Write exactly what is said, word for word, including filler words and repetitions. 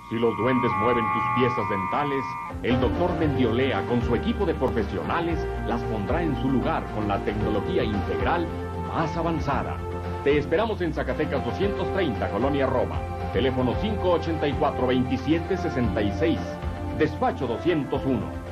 Si los duendes mueven tus piezas dentales, el doctor Mendiolea con su equipo de profesionales las pondrá en su lugar con la tecnología integral más avanzada. Te esperamos en Zacatecas doscientos treinta, Colonia Roma. Teléfono cinco ochenta y cuatro, veintisiete sesenta y seis. Despacho doscientos uno.